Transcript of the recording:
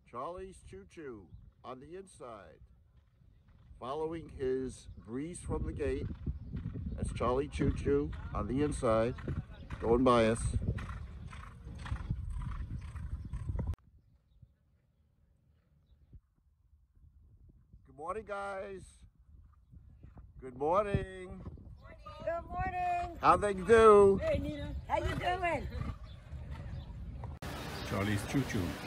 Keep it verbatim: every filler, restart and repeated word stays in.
Charly's Choo Choo on the inside. Following his breeze from the gate. That's Charly Choo Choo on the inside, going by us. Good morning, guys. Good morning. Good morning. How they do? Hey, Nina. How you doing? Charly's Choo Choo.